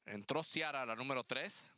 Entró Ciara, la número 3.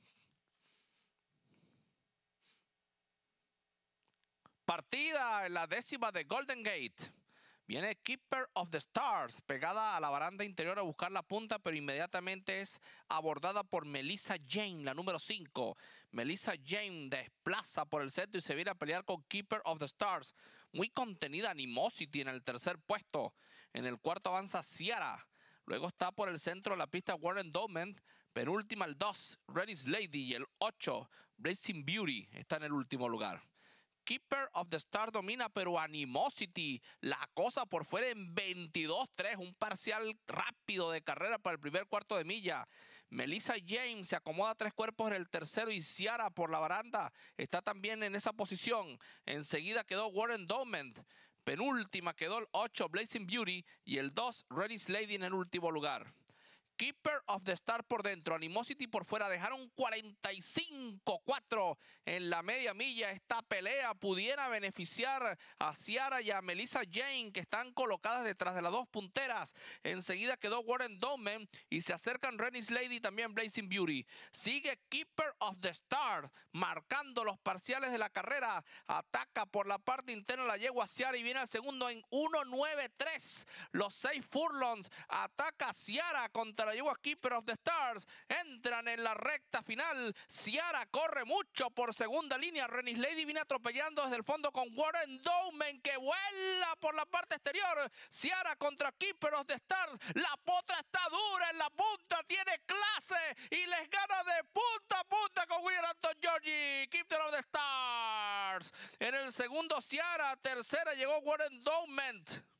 Partida en la 10ª de Golden Gate. Viene Keeper of the Stars, pegada a la baranda interior a buscar la punta, pero inmediatamente es abordada por Melissa Jane, la número 5. Melissa Jane desplaza por el centro y se viene a pelear con Keeper of the Stars. Muy contenida Animosity en el tercer puesto. En el cuarto avanza Ciara. Luego está por el centro de la pista Warren Endowment. Penúltima el 2, Reddy's Lady. Y el 8, Blazing Beauty, está en el último lugar. Keeper of the Star domina, pero Animosity la cosa por fuera en 22-3, un parcial rápido de carrera para el primer cuarto de milla. Melissa James se acomoda 3 cuerpos en el tercero y Ciara por la baranda está también en esa posición. Enseguida quedó Warren Endowment. Penúltima quedó el 8, Blazing Beauty, y el 2, Reddy's Lady en el último lugar. Keeper of the Star por dentro, Animosity por fuera, dejaron 45-4 en la media milla. Esta pelea pudiera beneficiar a Ciara y a Melissa Jane, que están colocadas detrás de las dos punteras. Enseguida quedó Warren Endowment y se acercan Reddy's Lady y también Blazing Beauty. Sigue Keeper of the Star marcando los parciales de la carrera. Ataca por la parte interna la yegua Ciara y viene al segundo en 1.93. Los 6 furlongs. Ataca Ciara contra la yegua Keeper of the Stars. Entran en la recta final. Ciara corre mucho por segunda línea. Reddy's Lady viene atropellando desde el fondo con Warren Endowment, que vuela por la parte exterior. Ciara contra Keeper of the Stars. La potra está dura en la punta. Tiene clase y les gana de punta a punta con William Anton Georgie. Keeper of the Stars. En el segundo Ciara. Tercera llegó Warren Endowment.